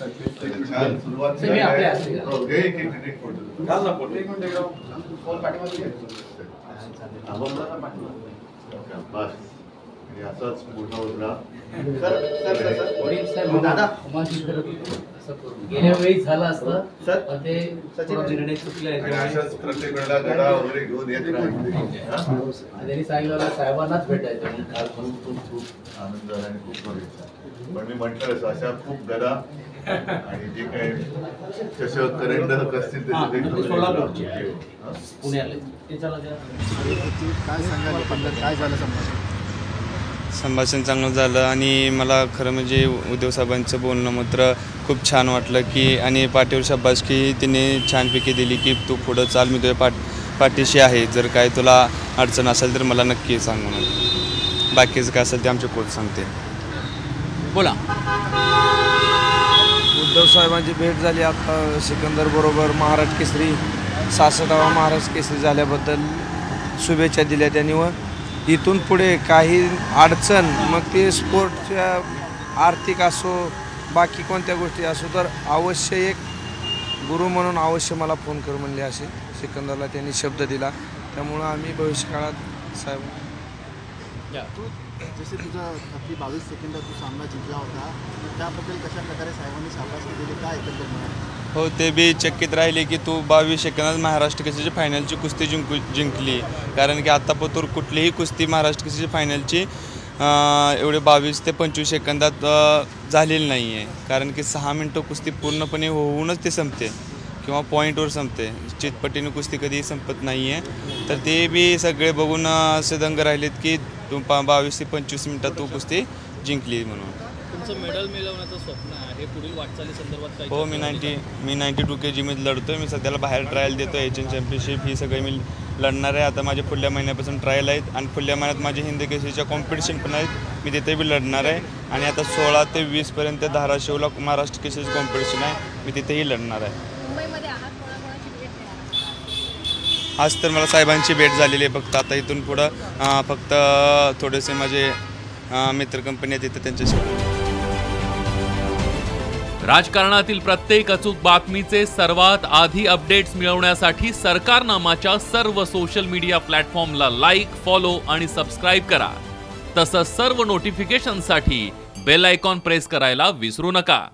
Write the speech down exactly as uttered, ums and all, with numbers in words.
छान सुरुवात झाली आहे. हो, घे एक एक एक फोटो घाल ना फोटो. एक मिनिट घ्या. फोन पाठीमागे घे. बस आणि असाच मोठा होता. सर सर सर वडील साहेब दादा गेल्या वेळी झालं असतं सर ते निर्णय चुकले आणि अशाच प्रत्येक वेळेला गदा वगैरे घेऊन येत राहतो. त्यांनी सांगितलं साहेबांनाच भेटायचं म्हणून काल खूप खूप खूप आनंद झाला आणि खूप बघितला. पण मी म्हटलं अशा खूप गदा आणि जे काही चषक करंडक असतील त्याचे पुण्याला काय सांगाल एकंदर काय झालं संभाषण? संभाषण चांगलं झालं आणि मला खरं म्हणजे उद्धव साहेबांचं बोलणं मात्र खूप छान वाटलं की आणि पाठीवर शाबासकी तिने छानपैकी दिली की तू पुढं चाल, मी तुझ्या पाठ पाठीशी आहे, जर काय तुला अडचण असेल तर मला नक्की सांग म्हणून. बाकीचं काय असेल ते आमचे कोच सांगते. बोला. उद्धव साहेबांची भेट झाली आता सिकंदर बरोबर. महाराष्ट्र केसरी सहासष्टावा महाराष्ट्र केसरी झाल्याबद्दल शुभेच्छा दिल्या त्यांनी व इथून पुढे काही अडचण मग ते स्पोर्टच्या आर्थिक असो बाकी कोणत्या गोष्टी असो तर अवश्य एक गुरु म्हणून अवश्य मला फोन कर म्हणले असे सिकंदरला त्यांनी शब्द दिला. त्यामुळं आम्ही भविष्यकाळात साहेब तू जसे तुझा अगदी बावीस सेकंदात तू सामना जिंकला होता त्याबद्दल कशा प्रकारे साहेबांनी शाबासकी दिली काय एकंदर म्हणा? हो, ते बी चकित राहिले की तू बावीस सेकंदात महाराष्ट्र केसरीची फायनलची कुस्ती जिंकू जिंकली कारण की आत्तापर्यंत कुठलीही कुस्ती महाराष्ट्र केसरीची फायनलची एवढे बावीस ते पंचवीस सेकंदात झालेली नाही आहे. कारण की सहा मिनटं कुस्ती पूर्णपणे होऊनच ते संपते किंवा पॉईंटवर संपते. चितपटीने कुस्ती कधीही संपत नाही आहे. तर ते बी सगळे बघून असे दंग राहिलेत की तू पा बावीस ते पंचवीस मिनटात तू कुस्ती जिंकली म्हणून. तुमचं मेडल मिळवण्याचं स्वप्न आहे पुढील वाटचाली संदर्भात काय? हो, मी नाईन्टी मी नाईन्टी टू के जीमध्ये लढतो आहे. मी सध्याला बाहेर ट्रायल देतो. एशियन चॅम्पियनशिप ही सगळी मी लढणार आहे. आता माझे पुढल्या महिन्यापासून ट्रायल आहेत आणि पुढल्या महिन्यात माझे हिंदी केसरीच्या कॉम्पिटिशन पण आहेत. मी तिथे बी लढणार आहे आणि आता सोळा ते वीसपर्यंत धाराशिवला महाराष्ट्र केसरीची कॉम्पिटिशन आहे. मी तिथेही लढणार आहे. आज तर मला साहेबांची भेट झालेली आहे फक्त. आता इथून पुढं फक्त थोडेसे माझे मित्र कंपनी आहेत तिथे त्यांच्याशी. राजकारणातील प्रत्येक अचूक बातमीचे सर्वात आधी अपडेट्स मिळवण्यासाठी सरकारनामाच्या सर्व सोशल मीडिया प्लॅटफॉर्मला लाईक, फॉलो आणि सबस्क्राईब करा. तसंच सर्व नोटिफिकेशनसाठी बेल आयकॉन प्रेस करायला विसरू नका.